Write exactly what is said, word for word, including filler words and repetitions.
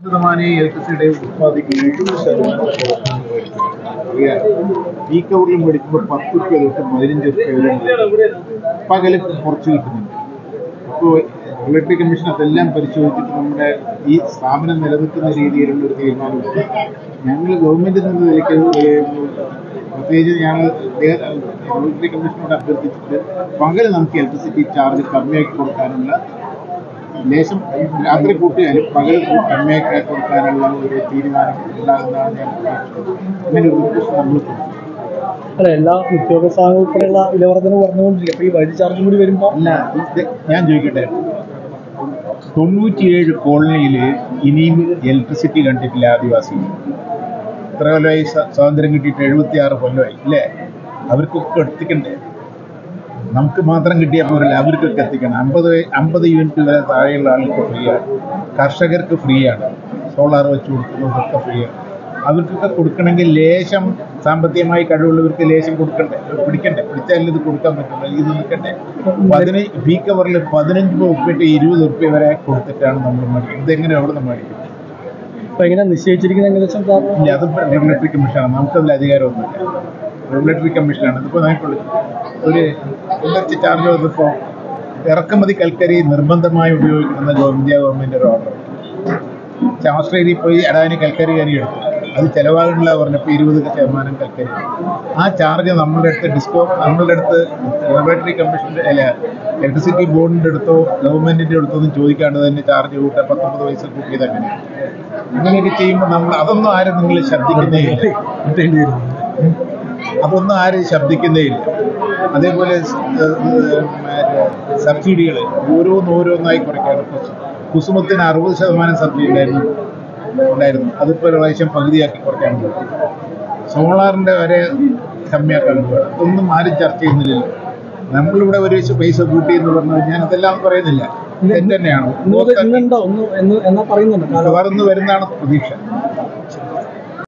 ശതമാനം ഇലക്ട്രിസിറ്റിയുടെ ഉത്പാദിക്കുന്ന എഴുപത് ശതമാനം ഈ കവറിൽ മേടിക്കുമ്പോൾ പത്ത് റുപ്യ തൊട്ട് പതിനഞ്ച് റുപ്യ വരെ പകല് കുറച്ച് കിട്ടുന്നുണ്ട്. അപ്പോൾ റെഗുലേറ്ററി കമ്മീഷൻ അതെല്ലാം പരിശോധിച്ചിട്ട് നമ്മുടെ ഈ സ്ഥാപനം നിലനിൽക്കുന്ന രീതിയിലുള്ള ഒരു തീരുമാനമുണ്ട്. ഞങ്ങൾ ഗവൺമെന്റിൽ നിന്ന് നിലയ്ക്ക് പ്രത്യേകിച്ച് ഞങ്ങൾ റെഗുലേറ്ററി കമ്മീഷനോട് അഭ്യർത്ഥിച്ചിട്ട് പകല് നമുക്ക് ഇലക്ട്രിസിറ്റി ചാർജ് കമ്മിയാക്കി കൊടുക്കാനുള്ള ലേശം രാത്രി കൂട്ടിയാലും പകൽ കമ്മിയാക്കി കൊടുക്കാനുള്ള ഒരു തീരുമാനം ഉണ്ടാകുന്നതാണ് ഞാൻ പ്രതീക്ഷിക്കുന്നത്. അങ്ങനെ ഒരു നിർദ്ദേശം നമ്മൾ അല്ല എല്ലാ നിത്യോപ സാധനം ഉൾപ്പെടെയുള്ള വിലവർദ്ധന പറഞ്ഞുകൊണ്ടിരിക്കും. അപ്പോൾ ഈ വൈദ്യുതി ചാർജ് കൂടി വരുമ്പോൾ അല്ല, ഞാൻ ചോദിക്കട്ടെ, തൊണ്ണൂറ്റിയേഴ് കോളനിയിൽ ഇനിയും ഇലക്ട്രിസിറ്റി കണ്ടിട്ടില്ല ആദിവാസി. ഇത്ര കൊല്ലമായി സ്വാതന്ത്ര്യം കിട്ടിയിട്ട് എഴുപത്തി ആറ് കൊല്ലമായി അല്ലേ? അവർക്കൊക്കെ എത്തിക്കണ്ടേ? നമുക്ക് മാത്രം കിട്ടിയാൽ പോരല്ല, അവർക്കൊക്കെ എത്തിക്കണം. അമ്പത് അമ്പത് യൂണിറ്റ് വരെ താഴെയുള്ള ആൾക്ക് ഫ്രീ ആണ്, കർഷകർക്ക് ഫ്രീ ആണ്, സോളാർ വെച്ച് കൊടുക്കുന്നതൊക്കെ ഫ്രീ ആണ്. അവർക്കൊക്കെ കൊടുക്കണമെങ്കിൽ ലേശം സാമ്പത്തികമായി കഴിവുള്ളവർക്ക് ലേശം കൊടുക്കണ്ടേ, പിടിക്കണ്ടേ? പിടിച്ചാലും ഇത് കൊടുക്കാൻ പറ്റില്ല, ഇത് നിൽക്കണ്ടേ? പതിനഞ്ച് ബി കവറിൽ പതിനഞ്ച് ഉറുപ്പ്യ ഇരുപത് ഉറുപ്പ്യ വരെ കൊടുത്തിട്ടാണ് നമ്മൾ മേടിക്കുന്നത്. ഇതെങ്ങനെ എവിടെ നിന്ന് മേടിക്കും? അപ്പോൾ എങ്ങനെ നിശ്ചയിച്ചിരിക്കുന്ന ഏകദേശം ഇല്ല, അത് റെഗുലേറ്ററി കമ്മീഷനാണ്, നമുക്കതിൽ അധികാരമൊന്നുമില്ല. റെഗുലേറ്ററി കമ്മീഷനാണ്. ഇതിപ്പോൾ നമുക്ക് ഒരു ഇലക്ട്രിക് ചാർജ് വന്നപ്പോൾ ഇറക്കുമതി കൽക്കരി നിർബന്ധമായി ഉപയോഗിക്കണമെന്ന ഇന്ത്യ ഗവൺമെൻറ് ഒരു ഓർഡർ. ഓസ്ട്രേലിയയിൽ പോയി അടാനി കൽക്കരി കരി എടുത്തു, അത് ചിലവാകണില്ല പറഞ്ഞപ്പോൾ ഇരുപത് ശതമാനം കൽക്കരി. ആ ചാർജ് നമ്മളുടെ അടുത്ത് ഡിസ്കോ നമ്മളുടെ അടുത്ത് റെഗുലേറ്ററി കമ്മീഷൻ്റെ അല്ല ഇലക്ട്രിസിറ്റി ബോർഡിൻ്റെ അടുത്തോ ഗവൺമെൻറ്റിൻ്റെ അടുത്തോ ഒന്നും ചോദിക്കാണ്ട് തന്നെ ചാർജ് കൂട്ടാൻ പത്തൊമ്പത് പൈസ കൂട്ടിയത് അങ്ങനെ. അങ്ങനെയൊക്കെ ചെയ്യുമ്പോൾ നമ്മൾ അതൊന്നും ആരും നിങ്ങൾ ശ്രദ്ധിക്കുന്നേ ഇല്ല, അതൊന്നും ആരും ശബ്ദിക്കുന്നേ ഇല്ല. അതേപോലെ സബ്സിഡികൾ ഓരോന്നോരോന്നായി കുറയ്ക്കാണ്. കുസുമത്തിന് അറുപത് ശതമാനം സബ്സിഡി ഉണ്ടായിരുന്നു ഉണ്ടായിരുന്നു അതിപ്പോൾ ഒരു പ്രാവശ്യം പകുതിയാക്കി കുറയ്ക്കാൻ പറ്റും. സോളാറിൻ്റെ വരെ കമ്മിയാക്കാൻ പോവുകയാണ്. അതൊന്നും ആരും ചർച്ച ചെയ്യുന്നില്ല. നമ്മളിവിടെ ഒരു പൈസ കൂട്ടി എന്ന് പറഞ്ഞു ഞാൻ അതെല്ലാം പറയുന്നില്ല, തെറ്റ് തന്നെയാണ്. പറയുന്നുണ്ട് വേറൊന്ന് വരുന്നതാണ് പ്രതീക്ഷ.